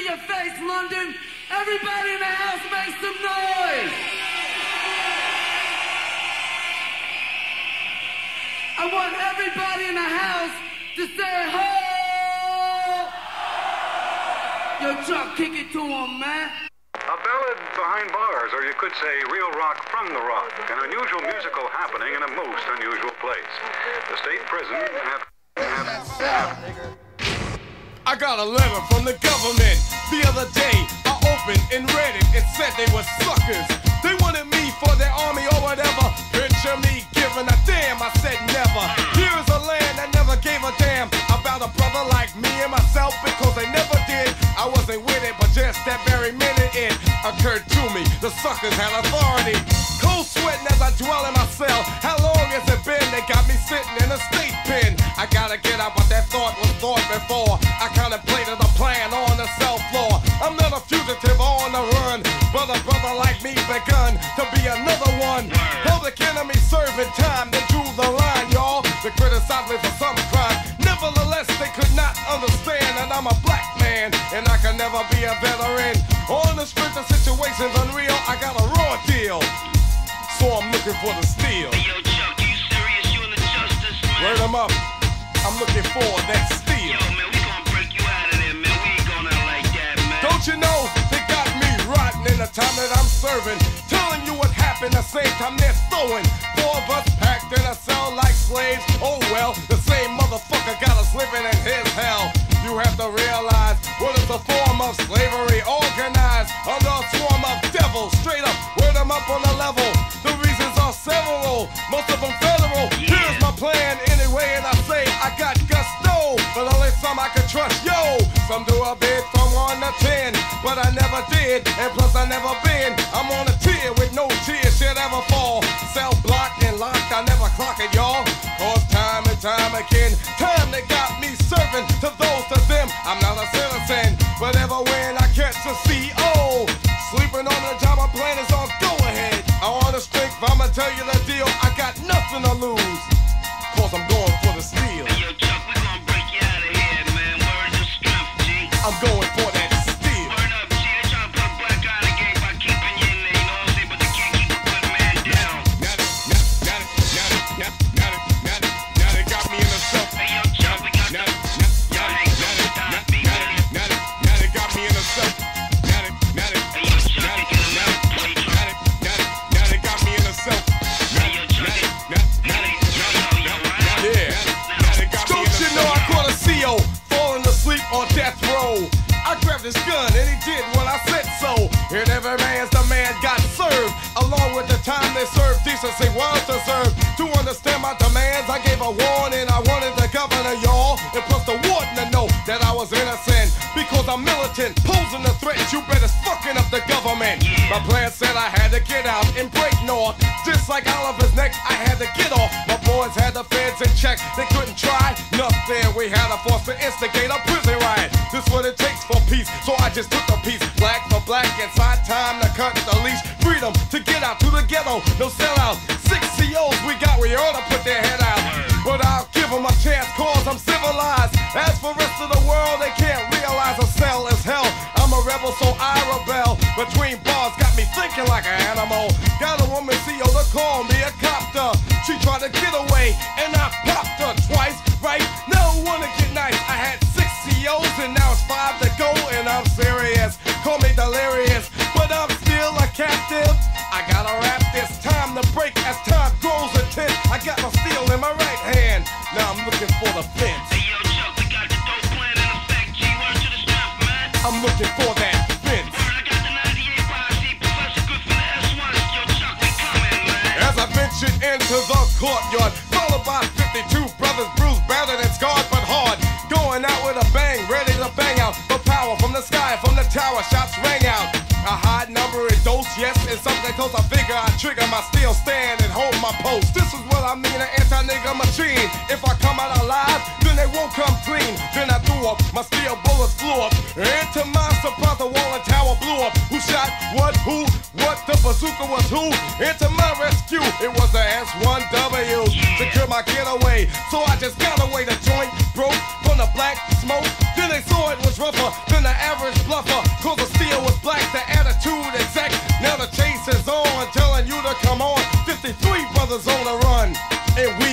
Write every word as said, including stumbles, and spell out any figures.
your face, London. Everybody in the house make some noise. I want everybody in the house to say ho. Yo, Chuck, kick it to him, man. A ballad behind bars, or you could say real rock from the rock. An unusual musical happening in a most unusual place. The state prison have... have, have I got a letter from the government the other day. I opened and read it. It said they were suckers. They wanted me for their army or whatever. Picture me giving a damn. I said never. Here's a land that never gave a damn about a brother like me and myself, because they never did. I wasn't with it, but just that very minute it occurred to me. The suckers had authority. Cold sweating as I dwell in my cell. How long has it been? They got me sitting in a state pen. I gotta get out, but that thought was thought before. I contemplated a plan on the cell floor. I'm not a fugitive on the run, but a brother like me begun to be another one. Public enemy serving time, they drew the line, y'all. They criticized me for some crime. Nevertheless, they could not understand that I'm a black man, and I can never be a veteran. On the strength of situations unreal, I got a raw deal, so I'm looking for the steel. Hey, yo, Chuck, you serious? You in the justice, man? Word 'em up. I'm looking for that steel. Yo, man, we gonna break you out of there, man. We ain't going out like that, man. Don't you know they got me rotten in the time that I'm serving, telling you what happened the same time they're throwing. Four of us packed in a cell like slaves. Oh well, the same motherfucker got us living in his hell. You have to realize what is the form of slavery, organized under a swarm of devils. Straight up, word 'em up on the level. The reasons are several, most of them federal. Yeah. Here's my plan anyway, and I say I got gusto, but only some I can trust. Yo, some do a bid from one to ten, but I never did, and plus I never been. I'm on a tier with no tears should ever fall. Cell blocked and locked, I never clock it, y'all. Cause time and time again, time they got me serving to those to them. I'm not a citizen, but ever when I catch a C O sleeping on the job, my plan is on go ahead. I want the strength, I'ma tell you the deal. I got nothing to lose, cause I'm going for the steal. Hey, yo, Chuck, we gonna break you out of here, man. Words of strength, G. I'm going for that steal. Word up, G. They tryna put a black eye in the game by keeping you in there, you know what I'm saying? But they can't keep a good man down. Got it, got it, got it, got it, got it, got it, got it, got it, got me in the cell. Hey, yo, Chuck, we got Got the... it, got it, Y'all got ain't it, gonna got stop it, me, got man. it, got it, got it, got me in the cell. Got it, got it, Hey, yo, Chuck, got it, they get got him it, out. Hey, got it, got it, got it, got me in the cell. Hey, yo, Chuck, they... Got it, got it, got it, got it, got it, yeah. Got it, got me in the cell. Don't you know I caught a C O falling asleep on death row? I grabbed his gun and he did what I said so. And every man's the man got served. Along with the time they served, decency was deserved. To understand my demands, I gave a warning. I wanted the governor, y'all, and plus the warden to know that I was innocent. Because I'm militant, posing a threat. You better fucking up the government. Yeah. My plan said I had to get out and break north. Just like Oliver's neck, I had to get off. My boys had the feds in check. They couldn't try nothing. We had a force to instigate a prison riot. This what it takes for peace, so I just took a piece. Black for black, inside time to cut the leash. Freedom to get out to the ghetto, no sellout. Six C Os we got, we ought to put their head out. But I'll give them a chance, cause I'm civilized. As for rest of the world, they can't realize a cell is hell. I'm a rebel, so I rebel. Between bars, got me thinking like an animal. Got a woman C O to call me a copter. She tried to get away, and I popped her twice, right? No one to get nice. I had six C Os, and now it's five to go, and I'm serious. Call me delirious, but I'm still a captive. I gotta rap this time to break as time grows a tenth. I got my steel in my right hand. Now I'm looking for the fence. Hey, yo, Chuck, we got the dope plan in effect, G. Word to the strength, man. I'm looking for that fence. Word, I got the ninety-eight posse, Professor Good for the S ones. Yo, Chuck, we coming, man. As I ventured into the courtyard, followed by fifty-two brothers, bruised, battered, and scarred, but hard. Going out with a bang, ready to bang out. The power from the sky, from the tower, shots rang out. A high number in dose, yes, and something close. I figure I trigger my steel stand and hold my post. This is what I mean, an anti-nigga machine. If I come out alive, then they won't come clean. Then I threw up, my steel bullets flew up. And to my surprise, the wall and tower blew up. Who shot what, who, what, the bazooka was who? And to my rescue, it was the S one W. Secure my getaway, so I just got away. The joint broke from the black smoke. Then they saw it was rougher than the average bluffer, cause the steel was black, the attitude exact. Now the chase is on, telling you to come on. fifty-three brothers on the run, and we